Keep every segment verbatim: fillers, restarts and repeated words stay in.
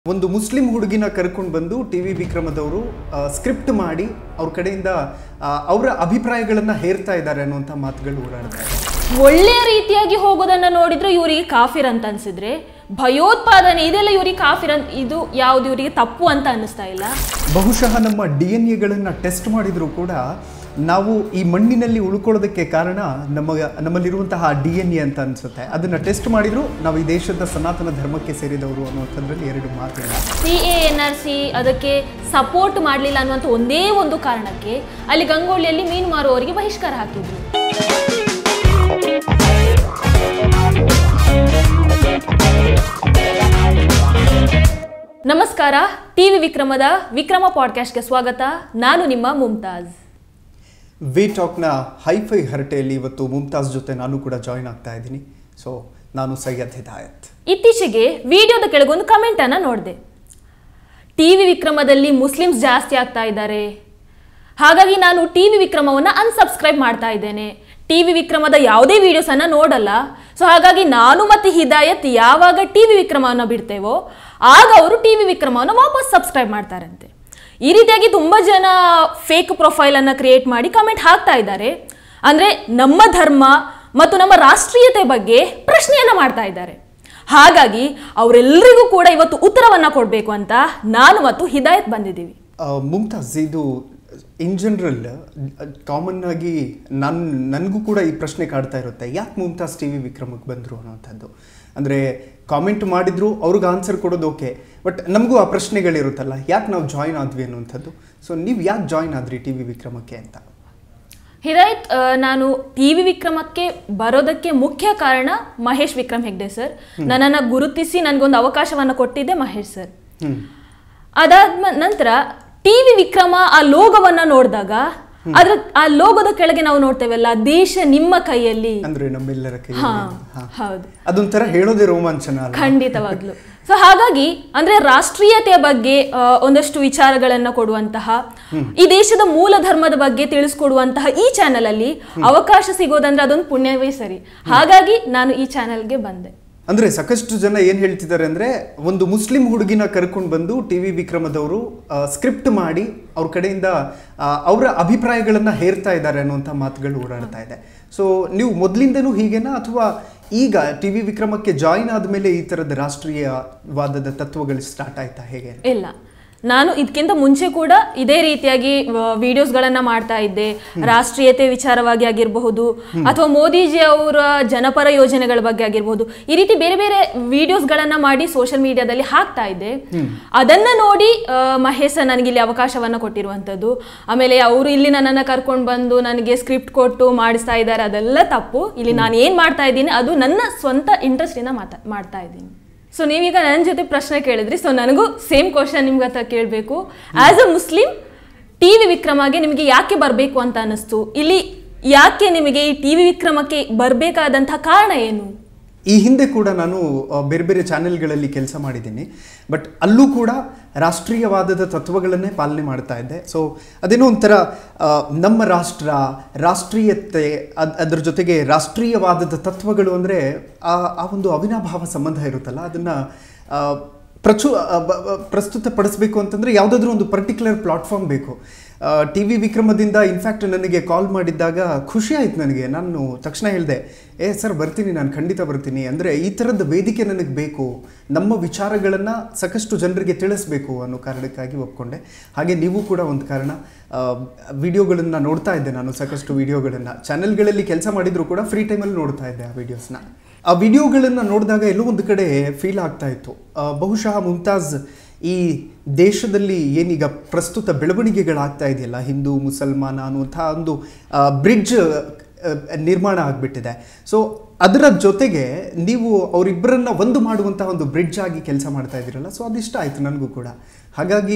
ಒಂದು ಮುಸ್ಲಿಂ ಹುಡುಗಿನ ಕರ್ಕೊಂಡು ಬಂದು ಟಿವಿ ವಿಕ್ರಮದವರು ಸ್ಕ್ರಿಪ್ಟ್ ಮಾಡಿ ಅವ್ರ ಕಡೆಯಿಂದ ಅವರ ಅಭಿಪ್ರಾಯಗಳನ್ನು ಹೇರ್ತಾ ಇದ್ದಾರೆ ಅನ್ನುವಂಥ ಮಾತುಗಳು ಓಡಾಡ್ತಾರೆ. ಒಳ್ಳೆಯ ರೀತಿಯಾಗಿ ಹೋಗೋದನ್ನ ನೋಡಿದ್ರೆ ಇವರಿಗೆ ಕಾಫಿರ್ ಅಂತ ಅನ್ಸಿದ್ರೆ ಭಯೋತ್ಪಾದನೆ ಇದೆಲ್ಲ ಇವರಿಗೆ ಕಾಫಿರ್ ಅಂತ ಇದು ಯಾವ್ದು ಇವರಿಗೆ ತಪ್ಪು ಅಂತ ಅನ್ನಿಸ್ತಾ ಇಲ್ಲ. ಬಹುಶಃ ನಮ್ಮ ಡಿ ಎನ್ ಎಗಳನ್ನು ಟೆಸ್ಟ್ ಮಾಡಿದ್ರು ಕೂಡ ನಾವು ಈ ಮಣ್ಣಿನಲ್ಲಿ ಉಳ್ಕೊಳ್ಳೋದಕ್ಕೆ ಕಾರಣ ನಮ್ಮ ನಮ್ಮಲ್ಲಿರುವಂತಹ ಡಿ ಎನ್ ಎ ಅಂತ ಅನ್ಸುತ್ತೆ. ಅದನ್ನ ಟೆಸ್ಟ್ ಮಾಡಿದ್ರು ನಾವು ಈ ದೇಶದ ಸನಾತನ ಧರ್ಮಕ್ಕೆ ಸೇರಿದವರು ಅನ್ನುವಂಥದ್ರಲ್ಲಿ ಎರಡು ಮಾತಿಲ್ಲ. C A N R C ಅದಕ್ಕೆ ಸಪೋರ್ಟ್ ಮಾಡಲಿಲ್ಲ ಅನ್ನುವಂಥ ಒಂದೇ ಒಂದು ಕಾರಣಕ್ಕೆ ಅಲ್ಲಿ ಗಂಗೊಳ್ಳಿಯಲ್ಲಿ ಮೀನು ಮಾರುವವರಿಗೆ ಬಹಿಷ್ಕಾರ ಹಾಕಿದ್ರು. ನಮಸ್ಕಾರ, ಟಿವಿ ವಿಕ್ರಮದ ವಿಕ್ರಮ ಪಾಡ್ಕಾಸ್ಟ್ಗೆ ಸ್ವಾಗತ. ನಾನು ನಿಮ್ಮ ಮುಮ್ತಾಜ್. ವಿ ಟಾಕ್ನ ಹೈಫೈ ಹರಟೆಯಲ್ಲಿ ಇವತ್ತು ಮುಮ್ತಾಜ್ ಜೊತೆ ನಾನು ಕೂಡ ಜಾಯಿನ್ ಆಗ್ತಾ ಇದ್ದೀನಿ. ಸೊ ನಾನು ಸೈಯದ್ ಹಿದಾಯತ್. ಇತ್ತೀಚೆಗೆ ವಿಡಿಯೋದ ಕೆಳಗೊಂದು ಕಮೆಂಟ್ ಅನ್ನ ನೋಡಿದೆ. ಟಿವಿ ವಿಕ್ರಮದಲ್ಲಿ ಮುಸ್ಲಿಮ್ಸ್ ಜಾಸ್ತಿ ಆಗ್ತಾ ಇದ್ದಾರೆ, ಹಾಗಾಗಿ ನಾನು ಟಿವಿ ವಿಕ್ರಮವನ್ನು ಅನ್ಸಬ್ಸ್ಕ್ರೈಬ್ ಮಾಡ್ತಾ ಇದ್ದೇನೆ. ಟಿವಿ ವಿಕ್ರಮದ ಯಾವುದೇ ವಿಡಿಯೋಸ್ ಅನ್ನ ನೋಡಲ್ಲ. ಸೊ ಹಾಗಾಗಿ ನಾನು ಮತ್ತೆ ಹಿದಾಯತ್ ಯಾವಾಗ ಟಿವಿ ವಿಕ್ರಮವನ್ನು ಬಿಡ್ತೇವೋ ಆಗ ಅವರು ಟಿವಿ ವಿಕ್ರಮವನ್ನು ವಾಪಸ್ ಸಬ್ಸ್ಕ್ರೈಬ್ ಮಾಡ್ತಾರಂತೆ. ಈ ರೀತಿಯಾಗಿ ತುಂಬ ಜನ ಫೇಕ್ ಪ್ರೊಫೈಲನ್ನು ಕ್ರಿಯೇಟ್ ಮಾಡಿ ಕಮೆಂಟ್ ಹಾಕ್ತಾ ಇದ್ದಾರೆ. ಅಂದರೆ ನಮ್ಮ ಧರ್ಮ ಮತ್ತು ನಮ್ಮ ರಾಷ್ಟ್ರೀಯತೆ ಬಗ್ಗೆ ಪ್ರಶ್ನೆಯನ್ನು ಮಾಡ್ತಾ ಇದ್ದಾರೆ. ಹಾಗಾಗಿ ಅವರೆಲ್ಲರಿಗೂ ಕೂಡ ಇವತ್ತು ಉತ್ತರವನ್ನು ಕೊಡಬೇಕು ಅಂತ ನಾನು ಮತ್ತು ಹಿದಾಯತ್ ಬಂದಿದ್ದೀವಿ. ಮುಮ್ತಾಜ್, ಇದು ಇನ್ ಜನರಲ್ ಕಾಮನ್ ಆಗಿ ನಾನು ನನಗೂ ಕೂಡ ಈ ಪ್ರಶ್ನೆ ಕಾಡ್ತಾ ಇರುತ್ತೆ, ಯಾಕೆ ಮುಮ್ತಾಜ್ ಟಿ ವಿ ವಿಕ್ರಮಕ್ಕೆ ಬಂದರು ಅನ್ನೋಂಥದ್ದು. ಅಂದರೆ ಕಾಮೆಂಟ್ ಮಾಡಿದ್ರು ಅವ್ರಿಗೆ ಆನ್ಸರ್ ಕೊಡೋದು ಓಕೆ, ಬಟ್ ನಮಗೂ ಆ ಪ್ರಶ್ನೆಗಳಿರುತ್ತಲ್ಲ, ಯಾಕೆ ನಾವು ಜಾಯಿನ್ ಆದ್ವಿ ಅನ್ನುವಂಥದ್ದು. ಸೊ ನೀವು ಯಾಕೆ ಜಾಯಿನ್ ಆದ್ರಿ ಟಿ ವಿ ವಿಕ್ರಮಕ್ಕೆ ಅಂತ? ಹಿದಾಯತ್, ನಾನು ಟಿ ವಿ ವಿಕ್ರಮಕ್ಕೆ ಬರೋದಕ್ಕೆ ಮುಖ್ಯ ಕಾರಣ ಮಹೇಶ್ ವಿಕ್ರಮ್ ಹೆಗ್ಡೆ ಸರ್. ನನ್ನನ್ನು ಗುರುತಿಸಿ ನನಗೊಂದು ಅವಕಾಶವನ್ನು ಕೊಟ್ಟಿದ್ದೆ ಮಹೇಶ್ ಸರ್. ಅದಾದ ನಂತರ ಟಿ ವಿ ವಿಕ್ರಮ ಆ ಲೋಗೋವನ್ನ ನೋಡಿದಾಗ ಅದ್ರ ಆ ಲೋಗೋದ ಕೆಳಗೆ ನಾವು ನೋಡ್ತೇವಲ್ಲ, ದೇಶ ನಿಮ್ಮ ಕೈಯಲ್ಲಿ, ಅಂದ್ರೆ ನಮ್ಮೆಲ್ಲರ ಕೈಯಲ್ಲಿ. ಹೌದು, ಅದೊಂಥರ ಹೇಳೋದೇ ರೋಮಾಂಚನ. ಖಂಡಿತವಾಗ್ಲು. ಸೊ ಹಾಗಾಗಿ ಅಂದ್ರೆ ರಾಷ್ಟ್ರೀಯತೆಯ ಬಗ್ಗೆ ಒಂದಷ್ಟು ವಿಚಾರಗಳನ್ನ ಕೊಡುವಂತಹ, ಈ ದೇಶದ ಮೂಲ ಧರ್ಮದ ಬಗ್ಗೆ ತಿಳಿಸ್ಕೊಡುವಂತಹ ಈ ಚಾನೆಲ್ ಅಲ್ಲಿ ಅವಕಾಶ ಸಿಗೋದಂದ್ರೆ ಅದೊಂದು ಪುಣ್ಯವೇ ಸರಿ. ಹಾಗಾಗಿ ನಾನು ಈ ಚಾನೆಲ್ಗೆ ಬಂದೆ. ಅಂದ್ರೆ ಸಾಕಷ್ಟು ಜನ ಏನ್ ಹೇಳ್ತಿದ್ದಾರೆ ಅಂದ್ರೆ, ಒಂದು ಮುಸ್ಲಿಂ ಹುಡುಗಿನ ಕರ್ಕೊಂಡು ಬಂದು ಟಿವಿ ವಿಕ್ರಮದವರು ಸ್ಕ್ರಿಪ್ಟ್ ಮಾಡಿ ಅವ್ರ ಕಡೆಯಿಂದ ಅವರ ಅಭಿಪ್ರಾಯಗಳನ್ನ ಹೇರ್ತಾ ಇದ್ದಾರೆ ಅನ್ನುವಂಥ ಮಾತುಗಳು ಓಡಾಡ್ತಾ ಇದೆ. ಸೊ ನೀವು ಮೊದಲಿಂದನೂ ಹೀಗೇನಾ, ಅಥವಾ ಈಗ ಟಿವಿ ವಿಕ್ರಮಕ್ಕೆ ಜಾಯಿನ್ ಆದ್ಮೇಲೆ ಈ ತರದ ರಾಷ್ಟ್ರೀಯವಾದದ ತತ್ವಗಳು ಸ್ಟಾರ್ಟ್ ಆಯ್ತಾ, ಹೇಗೆ? ಇಲ್ಲ, ನಾನು ಇದಕ್ಕಿಂತ ಮುಂಚೆ ಕೂಡ ಇದೇ ರೀತಿಯಾಗಿ ವಿಡಿಯೋಸ್ಗಳನ್ನ ಮಾಡ್ತಾ ಇದ್ದೆ. ರಾಷ್ಟ್ರೀಯತೆ ವಿಚಾರವಾಗಿ ಆಗಿರಬಹುದು ಅಥವಾ ಮೋದಿಜಿ ಅವರ ಜನಪರ ಯೋಜನೆಗಳ ಬಗ್ಗೆ ಆಗಿರಬಹುದು, ಈ ರೀತಿ ಬೇರೆ ಬೇರೆ ವಿಡಿಯೋಸ್ಗಳನ್ನ ಮಾಡಿ ಸೋಷಿಯಲ್ ಮೀಡಿಯಾದಲ್ಲಿ ಹಾಕ್ತಾ ಇದ್ದೆ. ಅದನ್ನ ನೋಡಿ ಮಹೇಶ್ ನನಗೆ ಇಲ್ಲಿ ಅವಕಾಶವನ್ನ ಕೊಟ್ಟಿರುವಂಥದ್ದು. ಆಮೇಲೆ ಅವರು ಇಲ್ಲಿ ನನ್ನನ್ನು ಕರ್ಕೊಂಡು ಬಂದು ನನಗೆ ಸ್ಕ್ರಿಪ್ಟ್ ಕೊಟ್ಟು ಮಾಡಿಸ್ತಾ ಇದ್ದಾರೆ, ಅದೆಲ್ಲ ತಪ್ಪು. ಇಲ್ಲಿ ನಾನು ಏನ್ ಮಾಡ್ತಾ ಇದ್ದೀನಿ ಅದು ನನ್ನ ಸ್ವಂತ ಇಂಟ್ರೆಸ್ಟ್ ಇಂದ ಮಾತಾ ಮಾಡ್ತಾ ಇದ್ದೀನಿ. ಸೊ ನೀವೀಗ ನನ್ನ ಜೊತೆ ಪ್ರಶ್ನೆ ಕೇಳಿದ್ರಿ, ಸೊ ನನಗೂ ಸೇಮ್ ಕ್ವಶನ್ ನಿಮ್ಗೆ ಹತ್ರ ಕೇಳಬೇಕು. As a Muslim T V ವಿಕ್ರಮಗೆ ನಿಮಗೆ ಯಾಕೆ ಬರಬೇಕು ಅಂತ ಅನ್ನಿಸ್ತು? ಇಲ್ಲಿ ಯಾಕೆ ನಿಮಗೆ ಈ ಟಿ ವಿ ವಿಕ್ರಮಕ್ಕೆ ಬರಬೇಕಾದಂತಹ ಕಾರಣ ಏನು? ಈ ಹಿಂದೆ ಕೂಡ ನಾನು ಬೇರೆ ಬೇರೆ ಚಾನೆಲ್ಗಳಲ್ಲಿ ಕೆಲಸ ಮಾಡಿದ್ದೀನಿ, ಬಟ್ ಅಲ್ಲೂ ಕೂಡ ರಾಷ್ಟ್ರೀಯವಾದದ ತತ್ವಗಳನ್ನೇ ಪಾಲನೆ ಮಾಡ್ತಾ ಇದ್ದೆ. ಸೊ ಅದೇನೋ ಒಂಥರ ನಮ್ಮ ರಾಷ್ಟ್ರ, ರಾಷ್ಟ್ರೀಯತೆ, ಅದು ಅದ್ರ ಜೊತೆಗೆ ರಾಷ್ಟ್ರೀಯವಾದದ ತತ್ವಗಳು ಅಂದರೆ ಆ ಆ ಒಂದು ಅವಿನಾಭಾವ ಸಂಬಂಧ ಇರುತ್ತಲ್ಲ, ಅದನ್ನು ಪ್ರಚು ಪ್ರಸ್ತುತಪಡಿಸ್ಬೇಕು ಅಂತಂದರೆ ಯಾವುದಾದ್ರೂ ಒಂದು ಪರ್ಟಿಕ್ಯುಲರ್ ಪ್ಲಾಟ್ಫಾರ್ಮ್ ಬೇಕು. ಟಿ ವಿ ವಿಕ್ರಮದಿಂದ ಇನ್ಫ್ಯಾಕ್ಟ್ ನನಗೆ ಕಾಲ್ ಮಾಡಿದ್ದಾಗ ಖುಷಿ ಆಯ್ತು ನನಗೆ. ನಾನು ತಕ್ಷಣ ಹೇಳಿದೆ, ಏ ಸರ್ ಬರ್ತೀನಿ, ನಾನು ಖಂಡಿತ ಬರ್ತೀನಿ. ಅಂದರೆ ಈ ಥರದ ವೇದಿಕೆ ನನಗೆ ಬೇಕು, ನಮ್ಮ ವಿಚಾರಗಳನ್ನು ಸಾಕಷ್ಟು ಜನರಿಗೆ ತಿಳಿಸ್ಬೇಕು ಅನ್ನೋ ಕಾರಣಕ್ಕಾಗಿ ಒಪ್ಕೊಂಡೆ. ಹಾಗೆ ನೀವು ಕೂಡ ಒಂದು ಕಾರಣ. ವಿಡಿಯೋಗಳನ್ನು ನೋಡ್ತಾ ಇದ್ದೆ ನಾನು, ಸಾಕಷ್ಟು ವಿಡಿಯೋಗಳನ್ನು ಚಾನೆಲ್ಗಳಲ್ಲಿ ಕೆಲಸ ಮಾಡಿದರೂ ಕೂಡ ಫ್ರೀ ಟೈಮಲ್ಲಿ ನೋಡ್ತಾ ಇದ್ದೆ ಆ ವಿಡಿಯೋಸ್ನ. ಆ ವಿಡಿಯೋಗಳನ್ನು ನೋಡಿದಾಗ ಎಲ್ಲೋ ಒಂದು ಕಡೆ ಫೀಲ್ ಆಗ್ತಾ ಇತ್ತು, ಬಹುಶಃ ಮುಮ್ತಾಜ್ ಈ ದೇಶದಲ್ಲಿ ಏನೀಗ ಪ್ರಸ್ತುತ ಬೆಳವಣಿಗೆಗಳಾಗ್ತಾ ಇದೆಯಲ್ಲ, ಹಿಂದೂ ಮುಸಲ್ಮಾನ ಅನ್ನುವಂಥ ಒಂದು ಬ್ರಿಡ್ಜ್ ನಿರ್ಮಾಣ ಆಗಿಬಿಟ್ಟಿದೆ. ಸೊ ಅದರ ಜೊತೆಗೆ ನೀವು ಅವರಿಬ್ಬರನ್ನ ಒಂದು ಮಾಡುವಂತಹ ಒಂದು ಬ್ರಿಡ್ಜ್ ಆಗಿ ಕೆಲಸ ಮಾಡ್ತಾ ಇದ್ದೀರಲ್ಲ, ಸೊ ಅದಿಷ್ಟ ಆಯಿತು ನನಗೂ ಕೂಡ. ಹಾಗಾಗಿ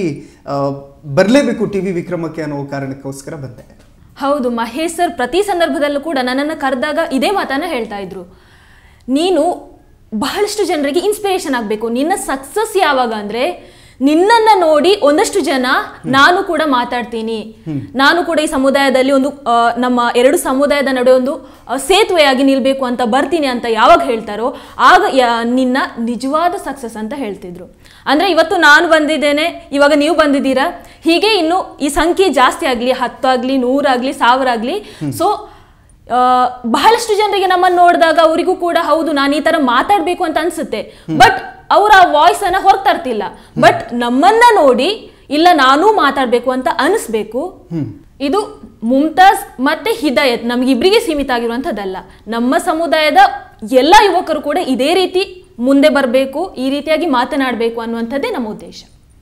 ಬರಲೇಬೇಕು ಟಿ ವಿ ವಿಕ್ರಮಕ್ಕೆ ಅನ್ನೋ ಕಾರಣಕ್ಕೋಸ್ಕರ ಬಂದೆ. ಹೌದು, ಮಹೇಶ್ ಸರ್ ಪ್ರತಿ ಸಂದರ್ಭದಲ್ಲೂ ಕೂಡ ನನ್ನನ್ನು ಕರೆದಾಗ ಇದೇ ಮಾತನ್ನು ಹೇಳ್ತಾ ಇದ್ರು, ನೀನು ಬಹಳಷ್ಟು ಜನರಿಗೆ ಇನ್ಸ್ಪಿರೇಷನ್ ಆಗಬೇಕು. ನಿನ್ನ ಸಕ್ಸಸ್ ಯಾವಾಗ ಅಂದರೆ ನಿನ್ನನ್ನ ನೋಡಿ ಒಂದಷ್ಟು ಜನ ನಾನು ಕೂಡ ಮಾತಾಡ್ತೀನಿ, ನಾನು ಕೂಡ ಈ ಸಮುದಾಯದಲ್ಲಿ ಒಂದು ನಮ್ಮ ಎರಡು ಸಮುದಾಯದ ನಡುವೆ ಒಂದು ಸೇತುವೆಯಾಗಿ ನಿಲ್ಬೇಕು ಅಂತ ಬರ್ತೀನಿ ಅಂತ ಯಾವಾಗ ಹೇಳ್ತಾರೋ ಆಗ ನಿನ್ನ ನಿಜವಾದ ಸಕ್ಸಸ್ ಅಂತ ಹೇಳ್ತಿದ್ರು. ಅಂದ್ರೆ ಇವತ್ತು ನಾನು ಬಂದಿದ್ದೇನೆ, ಇವಾಗ ನೀವು ಬಂದಿದ್ದೀರಾ, ಹೀಗೆ ಇನ್ನು ಈ ಸಂಖ್ಯೆ ಜಾಸ್ತಿ ಆಗ್ಲಿ, ಹತ್ತಾಗ್ಲಿ, ನೂರಾಗ್ಲಿ, ಸಾವಿರ ಆಗ್ಲಿ. ಸೊ ಬಹಳಷ್ಟು ಜನರಿಗೆ ನಮ್ಮನ್ನು ನೋಡಿದಾಗ ಅವರಿಗೂ ಕೂಡ ಹೌದು ನಾನು ಈ ತರ ಮಾತಾಡ್ಬೇಕು ಅಂತ ಅನ್ಸುತ್ತೆ, ಬಟ್ ಅವ್ರ ಆ ವಾಯ್ಸ್ ಅನ್ನ ಹೊರಗೆ ತರ್ತಿಲ್ಲ. ಬಟ್ ನಮ್ಮನ್ನ ನೋಡಿ ಇಲ್ಲ ನಾನೂ ಮಾತಾಡ್ಬೇಕು ಅಂತ ಅನಿಸ್ಬೇಕು. ಇದು ಮುಮ್ತಾಜ್ ಮತ್ತೆ ಹಿದಾಯತ್ ನಮ್ಗಿಬ್ರಿಗೆ ಸೀಮಿತ ಆಗಿರುವಂತದ್ದಲ್ಲ, ನಮ್ಮ ಸಮುದಾಯದ ಎಲ್ಲ ಯುವಕರು ಕೂಡ ಇದೇ ರೀತಿ ಮುಂದೆ ಬರಬೇಕು, ಈ ರೀತಿಯಾಗಿ ಮಾತನಾಡಬೇಕು ಅನ್ನುವಂಥದ್ದೇ ನಮ್ಮ ಉದ್ದೇಶ.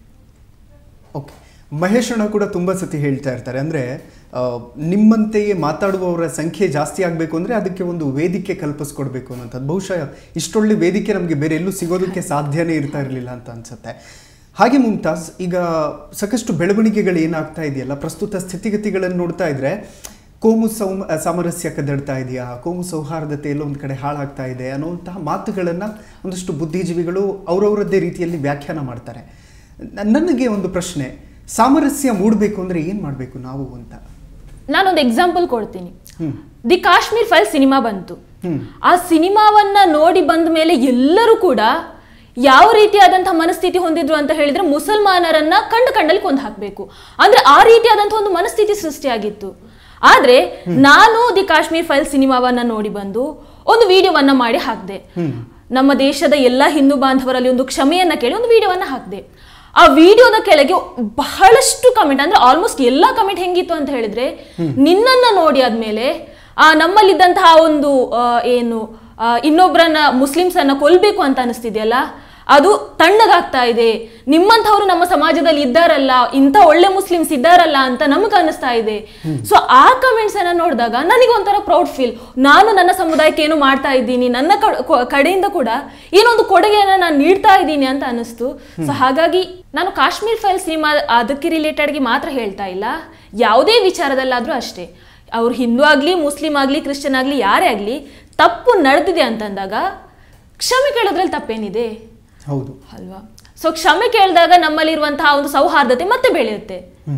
ಓಕೆ, ಮಹೇಶ್ ಅಣ್ಣ ಕೂಡ ತುಂಬ ಸತಿ ಹೇಳ್ತಾ ಇರ್ತಾರೆ, ಅಂದರೆ ನಿಮ್ಮಂತೆಯೇ ಮಾತಾಡುವವರ ಸಂಖ್ಯೆ ಜಾಸ್ತಿ ಆಗಬೇಕು ಅಂದರೆ ಅದಕ್ಕೆ ಒಂದು ವೇದಿಕೆ ಕಲ್ಪಿಸ್ಕೊಡ್ಬೇಕು ಅನ್ನೋಂಥದ್ದು. ಬಹುಶಃ ಇಷ್ಟೊಳ್ಳೆ ವೇದಿಕೆ ನಮಗೆ ಬೇರೆ ಎಲ್ಲೂ ಸಿಗೋದಕ್ಕೆ ಸಾಧ್ಯನೇ ಇರ್ತಾ ಇರಲಿಲ್ಲ ಅಂತ ಅನ್ಸುತ್ತೆ. ಹಾಗೆ ಮುಮ್ತಾಜ್, ಈಗ ಸಾಕಷ್ಟು ಬೆಳವಣಿಗೆಗಳು ಏನಾಗ್ತಾ ಇದೆಯಲ್ಲ, ಪ್ರಸ್ತುತ ಸ್ಥಿತಿಗತಿಗಳನ್ನು ನೋಡ್ತಾ ಇದ್ರೆ ಕೋಮು ಸೌಮ ಸಾಮರಸ್ಯ ಕದಡ್ತಾ ಇದೆಯಾ, ಕೋಮು ಸೌಹಾರ್ದತೆ ಎಲ್ಲೋ ಒಂದು ಕಡೆ ಹಾಳಾಗ್ತಾ ಇದೆ ಅನ್ನುವಂತಹ ಮಾತುಗಳನ್ನು ಒಂದಷ್ಟು ಬುದ್ಧಿಜೀವಿಗಳು ಅವರವರದ್ದೇ ರೀತಿಯಲ್ಲಿ ವ್ಯಾಖ್ಯಾನ ಮಾಡ್ತಾರೆ. ನನಗೆ ಒಂದು ಪ್ರಶ್ನೆ, ಸಾಮರಸ್ಯ ಮೂಡಬೇಕು ಅಂದರೆ ಏನು ಮಾಡಬೇಕು ನಾವು ಅಂತ? ನಾನೊಂದು ಎಕ್ಸಾಂಪಲ್ ಕೊಡ್ತೀನಿ. ದಿ ಕಾಶ್ಮೀರ್ ಫೈಲ್ ಸಿನಿಮಾ ಬಂತು. ಆ ಸಿನಿಮಾವನ್ನ ನೋಡಿ ಬಂದ ಮೇಲೆ ಎಲ್ಲರೂ ಕೂಡ ಯಾವ ರೀತಿಯಾದಂತಹ ಮನಸ್ಥಿತಿ ಹೊಂದಿದ್ರು ಅಂತ ಹೇಳಿದ್ರೆ ಮುಸಲ್ಮಾನರನ್ನ ಕಂಡು ಕಂಡಲ್ಲಿ ಕೊಂದು ಹಾಕಬೇಕು, ಅಂದ್ರೆ ಆ ರೀತಿಯಾದಂತಹ ಒಂದು ಮನಸ್ಥಿತಿ ಸೃಷ್ಟಿಯಾಗಿತ್ತು. ಆದ್ರೆ ನಾನು ದಿ ಕಾಶ್ಮೀರ್ ಫೈಲ್ ಸಿನಿಮಾವನ್ನ ನೋಡಿ ಬಂದು ಒಂದು ವಿಡಿಯೋವನ್ನ ಮಾಡಿ ಹಾಕಿದೆ. ನಮ್ಮ ದೇಶದ ಎಲ್ಲಾ ಹಿಂದೂ ಬಾಂಧವರಲ್ಲಿ ಒಂದು ಕ್ಷಮೆಯನ್ನ ಕೇಳಿ ಒಂದು ವಿಡಿಯೋವನ್ನ ಹಾಕಿದೆ. ಆ ವಿಡಿಯೋದ ಕೆಳಗೆ ಬಹಳಷ್ಟು ಕಮೆಂಟ್, ಅಂದ್ರೆ ಆಲ್ಮೋಸ್ಟ್ ಎಲ್ಲಾ ಕಮೆಂಟ್ ಹೆಂಗಿತ್ತು ಅಂತ ಹೇಳಿದ್ರೆ, ನಿನ್ನನ್ನ ನೋಡಿ ಆದ್ಮೇಲೆ ಆ ನಮ್ಮಲ್ಲಿದ್ದಂತಹ ಒಂದು ಏನು ಇನ್ನೊಬ್ಬರನ್ನ ಮುಸ್ಲಿಮ್ಸ್ ಅನ್ನ ಕೊಲ್ಬೇಕು ಅಂತ ಅನಿಸ್ತಿದೆಯಲ್ಲ, ಅದು ತಣ್ಣಗಾಗ್ತಾ ಇದೆ. ನಿಮ್ಮಂಥವ್ರು ನಮ್ಮ ಸಮಾಜದಲ್ಲಿ ಇದ್ದಾರಲ್ಲ, ಇಂಥ ಒಳ್ಳೆ ಮುಸ್ಲಿಮ್ಸ್ ಇದ್ದಾರಲ್ಲ ಅಂತ ನಮ್ಗೆ ಅನಿಸ್ತಾ ಇದೆ. ಸೊ ಆ ಕಮೆಂಟ್ಸ್ ಅನ್ನ ನೋಡಿದಾಗ ನನಗೆ ಒಂಥರ ಪ್ರೌಡ್ ಫೀಲ್, ನಾನು ನನ್ನ ಸಮುದಾಯಕ್ಕೆ ಏನು ಮಾಡ್ತಾ ಇದ್ದೀನಿ, ನನ್ನ ಕಡೆಯಿಂದ ಕೂಡ ಏನೊಂದು ಕೊಡುಗೆಯನ್ನ ನಾನು ನೀಡ್ತಾ ಇದ್ದೀನಿ ಅಂತ ಅನಿಸ್ತು. ಸೊ ಹಾಗಾಗಿ ನಾನು ಕಾಶ್ಮೀರ್ ಫೈಲ್ ಸಿನಿಮಾ ಅದಕ್ಕೆ ರಿಲೇಟೆಡ್ಗೆ ಮಾತ್ರ ಹೇಳ್ತಾ ಇಲ್ಲ, ಯಾವುದೇ ವಿಚಾರದಲ್ಲಾದ್ರೂ ಅಷ್ಟೇ. ಅವ್ರು ಹಿಂದೂ ಆಗ್ಲಿ, ಮುಸ್ಲಿಂ ಆಗ್ಲಿ, ಕ್ರಿಶ್ಚಿಯನ್ ಆಗ್ಲಿ, ಯಾರೇ ಆಗ್ಲಿ ತಪ್ಪು ನಡೆದಿದೆ ಅಂತಂದಾಗ ಕ್ಷಮೆ ಕೇಳೋದ್ರಲ್ಲಿ ತಪ್ಪೇನಿದೆ? ಹೌದು ಅಲ್ವಾ? ಸೊ ಕ್ಷಮೆ ಕೇಳಿದಾಗ ನಮ್ಮಲ್ಲಿರುವಂತಹ ಒಂದು ಸೌಹಾರ್ದತೆ ಮತ್ತೆ ಬೆಳೆಯುತ್ತೆ.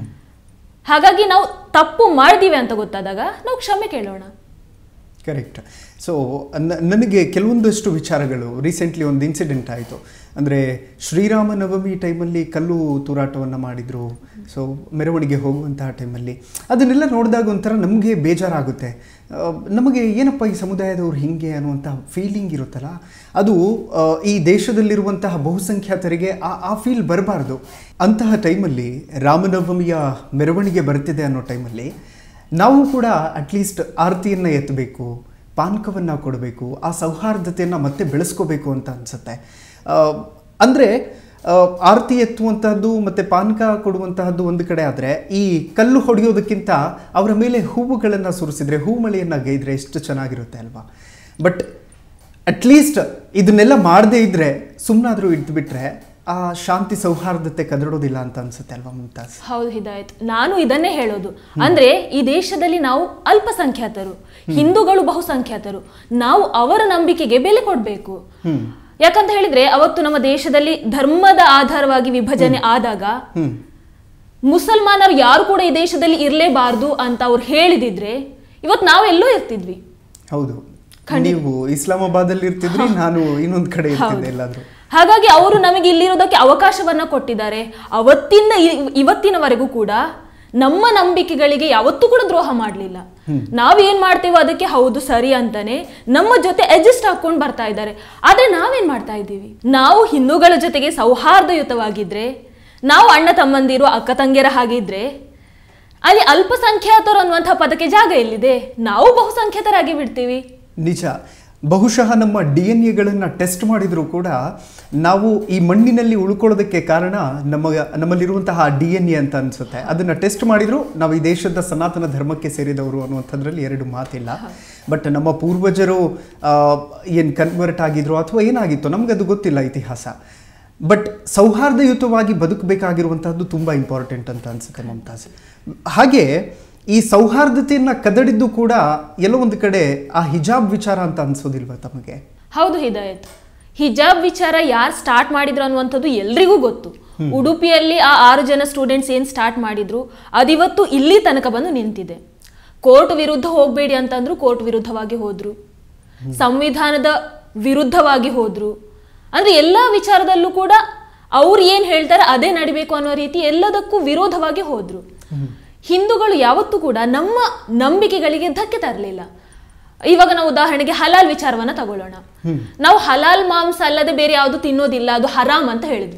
ಹಾಗಾಗಿ ನಾವು ತಪ್ಪು ಮಾಡಿದೀವಿ ಅಂತ ಗೊತ್ತಾದಾಗ ನಾವು ಕ್ಷಮೆ ಕೇಳೋಣ. ಕರೆಕ್ಟ್. ಸೊ ನನಗೆ ಕೆಲವೊಂದಷ್ಟು ವಿಚಾರಗಳು, ರೀಸೆಂಟ್ಲಿ ಒಂದು ಇನ್ಸಿಡೆಂಟ್ ಆಯಿತು. ಅಂದರೆ ಶ್ರೀರಾಮ ನವಮಿ ಟೈಮಲ್ಲಿ ಕಲ್ಲು ತೂರಾಟವನ್ನು ಮಾಡಿದರು. ಸೊ ಮೆರವಣಿಗೆ ಹೋಗುವಂತಹ ಟೈಮಲ್ಲಿ ಅದನ್ನೆಲ್ಲ ನೋಡಿದಾಗ ಒಂಥರ ನಮಗೆ ಬೇಜಾರಾಗುತ್ತೆ. ನಮಗೆ ಏನಪ್ಪ ಈ ಸಮುದಾಯದವ್ರು ಹೀಗೆ ಅನ್ನುವಂಥ ಫೀಲಿಂಗ್ ಇರುತ್ತಲ್ಲ, ಅದು ಈ ದೇಶದಲ್ಲಿರುವಂತಹ ಬಹುಸಂಖ್ಯಾತರಿಗೆ ಆ ಆ ಫೀಲ್ ಬರಬಾರ್ದು. ಅಂತಹ ಟೈಮಲ್ಲಿ ರಾಮನವಮಿಯ ಮೆರವಣಿಗೆ ಬರ್ತಿದೆ ಅನ್ನೋ ಟೈಮಲ್ಲಿ ನಾವು ಕೂಡ ಅಟ್ಲೀಸ್ಟ್ ಆರತಿಯನ್ನು ಎತ್ತಬೇಕು, ಪಾನಕವನ್ನು ಕೊಡಬೇಕು, ಆ ಸೌಹಾರ್ದತೆಯನ್ನು ಮತ್ತೆ ಬೆಳೆಸ್ಕೋಬೇಕು ಅಂತ ಅನಿಸುತ್ತೆ. ಅಂದರೆ ಆರತಿ ಎತ್ತುವಂತಹದ್ದು ಮತ್ತು ಪಾನಕ ಕೊಡುವಂತಹದ್ದು ಒಂದು ಕಡೆ ಆದರೆ, ಈ ಕಲ್ಲು ಹೊಡೆಯೋದಕ್ಕಿಂತ ಅವರ ಮೇಲೆ ಹೂವುಗಳನ್ನು ಸುರಿಸಿದ್ರೆ, ಹೂಮಳೆಯನ್ನು ಗೈದ್ರೆ ಎಷ್ಟು ಚೆನ್ನಾಗಿರುತ್ತೆ ಅಲ್ವಾ? ಬಟ್ ಅಟ್ಲೀಸ್ಟ್ ಇದನ್ನೆಲ್ಲ ಮಾಡದೇ ಇದ್ದರೆ, ಸುಮ್ಮನಾದರೂ ಇದ್ದುಬಿಟ್ರೆ ಆ ಶಾಂತಿ ಸೌಹಾರ್ದತೆ ಕದಡೋದಿಲ್ಲ ಅಂತ ಅನ್ಸುತ್ತೆ ಅಲ್ವಾ ಮುಮ್ತಾಜ್? ಹೌದು ಹಿದಾಯತ್, ನಾನು ಇದನ್ನೇ ಹೇಳೋದು. ಅಂದ್ರೆ ಈ ದೇಶದಲ್ಲಿ ನಾವು ಅಲ್ಪಸಂಖ್ಯಾತರು, ಹಿಂದೂಗಳು ಬಹುಸಂಖ್ಯಾತರು, ನಾವು ಅವರ ನಂಬಿಕೆಗೆ ಬೆಲೆ ಕೊಡಬೇಕು. ಯಾಕಂತ ಹೇಳಿದ್ರೆ ಅವತ್ತು ನಮ್ಮ ದೇಶದಲ್ಲಿ ಧರ್ಮದ ಆಧಾರವಾಗಿ ವಿಭಜನೆ ಆದಾಗ ಮುಸಲ್ಮಾನರು ಯಾರು ಕೂಡ ಈ ದೇಶದಲ್ಲಿ ಇರಲೇಬಾರ್ದು ಅಂತ ಅವ್ರು ಹೇಳಿದಿದ್ರೆ ಇವತ್ತು ನಾವೆಲ್ಲೋ ಇರ್ತಿದ್ವಿ. ಹೌದು, ನೀವು ಇಸ್ಲಾಮಾಬಾದಲ್ಲಿ ಇರ್ತಿದ್ರಿ, ನಾನು ಇನ್ನೊಂದು ಕಡೆ ಇರ್ತಿದ್ದೆ ಎಲ್ಲಾದ್ರೂ. ಹಾಗಾಗಿ ಅವರು ನಮಗೆ ಇಲ್ಲಿರೋದಕ್ಕೆ ಅವಕಾಶವನ್ನ ಕೊಟ್ಟಿದ್ದಾರೆ. ಅವತ್ತಿಂದ ಇವತ್ತಿನವರೆಗೂ ಕೂಡ ನಮ್ಮ ನಂಬಿಕೆಗಳಿಗೆ ಯಾವತ್ತೂ ಕೂಡ ದ್ರೋಹ ಮಾಡಲಿಲ್ಲ. ನಾವೇನ್ ಮಾಡ್ತೀವೋ ಅದಕ್ಕೆ ಹೌದು ಸರಿ ಅಂತಾನೆ ನಮ್ಮ ಜೊತೆ ಅಡ್ಜಸ್ಟ್ ಹಾಕೊಂಡು ಬರ್ತಾ ಇದ್ದಾರೆ. ಆದ್ರೆ ನಾವೇನ್ ಮಾಡ್ತಾ ಇದ್ದೀವಿ? ನಾವು ಹಿಂದೂಗಳ ಜೊತೆಗೆ ಸೌಹಾರ್ದಯುತವಾಗಿದ್ರೆ, ನಾವು ಅಣ್ಣ ತಮ್ಮಂದಿರು ಅಕ್ಕ ತಂಗಿಯರ ಹಾಗಿದ್ರೆ, ಅಲ್ಲಿ ಅಲ್ಪಸಂಖ್ಯಾತರು ಅನ್ನುವಂತಹ ಪದಕ್ಕೆ ಜಾಗ ಎಲ್ಲಿದೆ? ನಾವು ಬಹುಸಂಖ್ಯಾತರಾಗಿ ಬಿಡ್ತೀವಿ. ನಿಜ. ಬಹುಶಃ ನಮ್ಮ ಡಿ ಎನ್ ಎಗಳನ್ನು ಟೆಸ್ಟ್ ಮಾಡಿದರೂ ಕೂಡ ನಾವು ಈ ಮಣ್ಣಿನಲ್ಲಿ ಉಳ್ಕೊಳ್ಳೋದಕ್ಕೆ ಕಾರಣ ನಮ್ಮ ನಮ್ಮಲ್ಲಿರುವಂತಹ ಡಿ ಎನ್ ಎ ಅಂತ ಅನಿಸುತ್ತೆ. ಅದನ್ನು ಟೆಸ್ಟ್ ಮಾಡಿದರೂ ನಾವು ಈ ದೇಶದ ಸನಾತನ ಧರ್ಮಕ್ಕೆ ಸೇರಿದವರು ಅನ್ನುವಂಥದ್ರಲ್ಲಿ ಎರಡು ಮಾತಿಲ್ಲ. ಬಟ್ ನಮ್ಮ ಪೂರ್ವಜರು ಏನು ಕನ್ವರ್ಟ್ ಆಗಿದ್ರು ಅಥವಾ ಏನಾಗಿತ್ತು ನಮಗದು ಗೊತ್ತಿಲ್ಲ ಇತಿಹಾಸ. ಬಟ್ ಸೌಹಾರ್ದಯುತವಾಗಿ ಬದುಕಬೇಕಾಗಿರುವಂಥದ್ದು ತುಂಬ ಇಂಪಾರ್ಟೆಂಟ್ ಅಂತ ಅನಿಸುತ್ತೆ ಮುಮ್ತಾಜ್. ಹಾಗೆ ಈ ಸೌಹಾರ್ದತೆಯನ್ನು ಕದಡಿದ್ದು ಕೂಡ ಎಲ್ಲೋ ಒಂದು ಕಡೆ ಆ ಹಿಜಾಬ್ ವಿಚಾರ ಅಂತ ಅನ್ಸೋದಿಲ್ವಾ ತಮಗೆ? ಹೌದು ಹಿದಾಯತ್, ಹಿಜಾಬ್ ವಿಚಾರ ಯಾರು ಸ್ಟಾರ್ಟ್ ಮಾಡಿದ್ರು ಅನ್ನುವಂಥದ್ದು ಎಲ್ರಿಗೂ ಗೊತ್ತು. ಉಡುಪಿಯಲ್ಲಿ ಆ ಆರು ಜನ ಸ್ಟೂಡೆಂಟ್ಸ್ ಏನ್ ಸ್ಟಾರ್ಟ್ ಮಾಡಿದ್ರು ಅದಿವತ್ತು ಇಲ್ಲಿ ತನಕ ಬಂದು ನಿಂತಿದೆ. ಕೋರ್ಟ್ ವಿರುದ್ಧ ಹೋಗ್ಬೇಡಿ ಅಂತಂದ್ರು ಕೋರ್ಟ್ ವಿರುದ್ಧವಾಗಿ ಹೋದ್ರು, ಸಂವಿಧಾನದ ವಿರುದ್ಧವಾಗಿ ಹೋದ್ರು. ಅಂದ್ರೆ ಎಲ್ಲಾ ವಿಚಾರದಲ್ಲೂ ಕೂಡ ಅವ್ರು ಏನ್ ಹೇಳ್ತಾರೆ ಅದೇ ನಡಿಬೇಕು ಅನ್ನೋ ರೀತಿ ಎಲ್ಲದಕ್ಕೂ ವಿರೋಧವಾಗಿ ಹೋದ್ರು. ಹಿಂದೂಗಳು ಯಾವತ್ತೂ ಕೂಡ ನಮ್ಮ ನಂಬಿಕೆಗಳಿಗೆ ಧಕ್ಕೆ ತರಲಿಲ್ಲ. ಇವಾಗ ನಾವು ಉದಾಹರಣೆಗೆ ಹಲಾಲ್ ವಿಚಾರವನ್ನ ತಗೊಳ್ಳೋಣ. ನಾವು ಹಲಾಲ್ ಮಾಂಸ ಅಲ್ಲದೆ ಬೇರೆ ಯಾವುದು ತಿನ್ನೋದಿಲ್ಲ, ಅದು ಹರಾಮ್ ಅಂತ ಹೇಳಿದ್ವಿ.